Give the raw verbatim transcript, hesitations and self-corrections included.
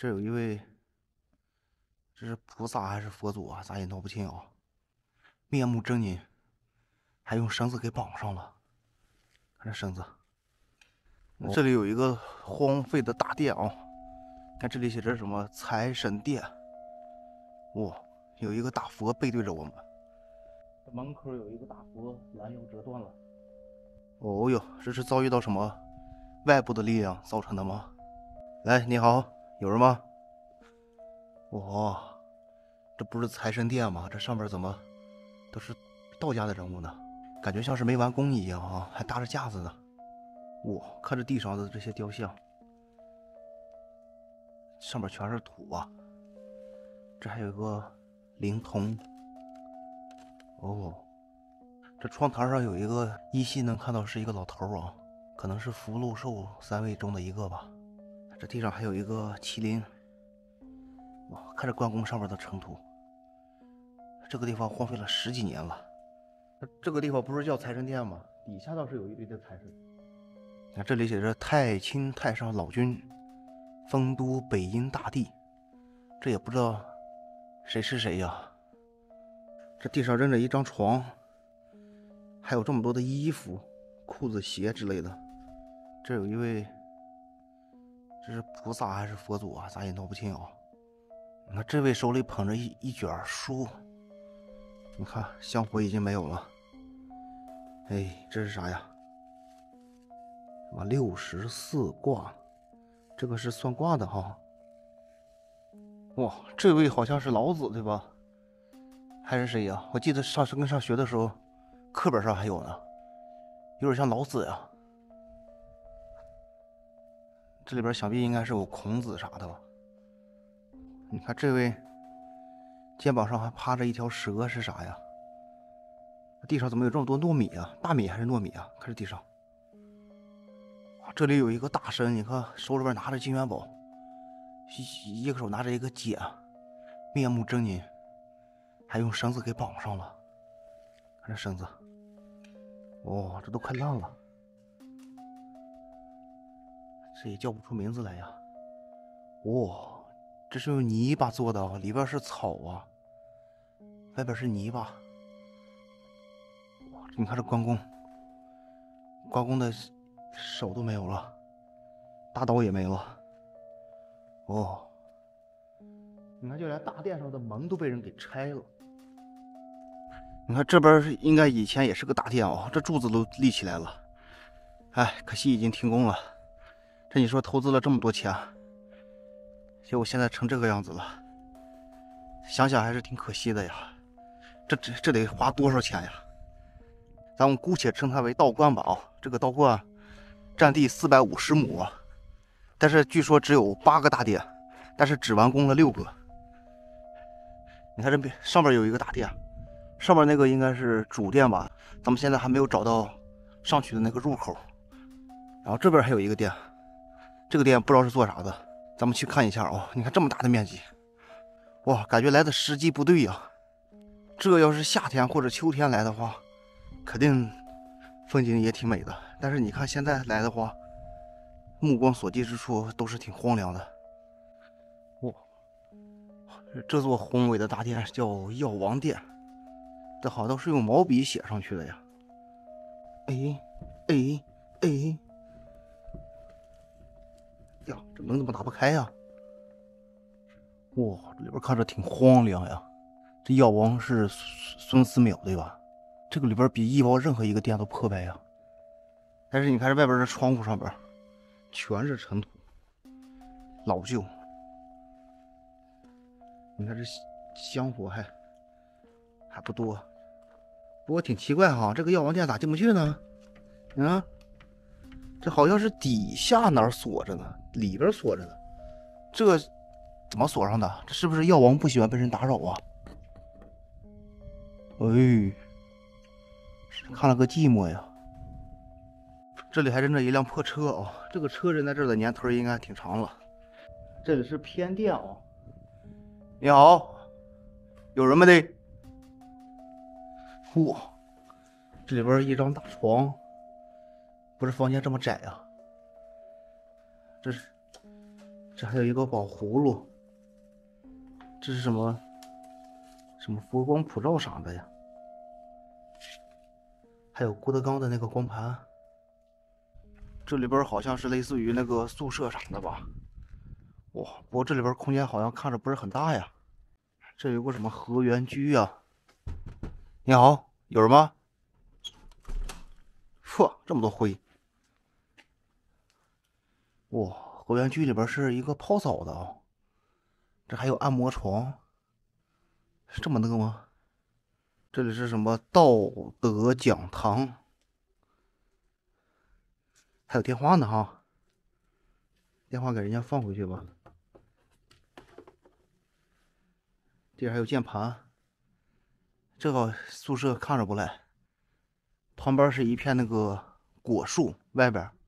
这有一位，这是菩萨还是佛祖啊？咱也闹不清啊。面目狰狞，还用绳子给绑上了。看这绳子，这里有一个荒废的大殿啊。看这里写着什么财神殿。哇，有一个大佛背对着我们。这门口有一个大佛，拦腰折断了。哦哟，这是遭遇到什么外部的力量造成的吗？来，你好，有人吗？哇，这不是财神殿吗？这上面怎么都是道家的人物呢？感觉像是没完工一样啊，还搭着架子呢。哇，看着地上的这些雕像，上面全是土啊。这还有一个灵童。哦，这窗台上有一个，依稀能看到是一个老头啊，可能是福禄寿三位中的一个吧。这地上还有一个麒麟。哇，看着关公上面的尘土，这个地方荒废了十几年了。这个地方不是叫财神殿吗？底下倒是有一堆的财神。看这里写着太清太上老君，丰都北阴大帝，这也不知道谁是谁呀。这地上扔着一张床，还有这么多的衣服、裤子、鞋之类的。这有一位，这是菩萨还是佛祖啊？咱也闹不清啊。你看这位手里捧着一一卷书，你看香火已经没有了。哎，这是啥呀？什么六十四卦？这个是算卦的哈。哇，这位好像是老子对吧？还是谁呀？我记得上跟上学的时候，课本上还有呢，有点像老子呀。这里边想必应该是有孔子啥的吧？你看这位肩膀上还趴着一条蛇是啥呀？地上怎么有这么多糯米啊？大米还是糯米啊？看这地上，这里有一个大神，你看手里边拿着金元宝，一一个手拿着一个剑，面目狰狞，还用绳子给绑上了。看这绳子，哦，这都快烂了，这也叫不出名字来呀。哇，这是用泥巴做的，里边是草啊，外边是泥巴。哇，你看这关公，关公的手都没有了，大刀也没了。哦，你看就连大殿上的门都被人给拆了。你看这边应该以前也是个大殿哦，这柱子都立起来了。哎，可惜已经停工了。这你说投资了这么多钱，结果现在成这个样子了，想想还是挺可惜的呀。这这这得花多少钱呀？咱们姑且称它为道观吧啊，这个道观占地四百五十亩啊，但是据说只有八个大殿，但是只完工了六个。你看这边上面有一个大殿，上面那个应该是主殿吧，咱们现在还没有找到上去的那个入口。然后这边还有一个殿，这个殿不知道是做啥的，咱们去看一下哦。你看这么大的面积，哇，感觉来的时机不对呀。这要是夏天或者秋天来的话，肯定风景也挺美的。但是你看现在来的话，目光所及之处都是挺荒凉的。哇，这座宏伟的大殿叫药王殿，这好像是用毛笔写上去的呀。哎哎哎呀，这门怎么打不开呀？哇，这里边看着挺荒凉呀。这药王是孙思邈对吧？这个里边比医王任何一个殿都破败呀。但是你看这外边的窗户上边全是尘土，老旧。你看这香火还还不多，不过挺奇怪哈，这个药王殿咋进不去呢？啊，这好像是底下哪儿锁着呢，里边锁着呢。这怎么锁上的？这是不是药王不喜欢被人打扰啊？哎，看了个寂寞呀。这里还扔着一辆破车啊、哦，这个车扔在这儿的年头应该挺长了。这里是偏殿啊、哦。你好，有人吗的？哇，这里边一张大床，不是房间这么窄啊。这是这还有一个宝葫芦，这是什么？什么佛光普照啥的呀？还有郭德纲的那个光盘。这里边好像是类似于那个宿舍啥的吧？哇，不过这里边空间好像看着不是很大呀。这有个什么河源居呀？你好，有人吗？嚯，这么多灰！哇，河源居里边是一个泡澡的啊，这还有按摩床，是这么那个吗？这里是什么道德讲堂？还有电话呢哈，电话给人家放回去吧。这还有键盘，这个宿舍看着不赖。旁边是一片那个果树，外边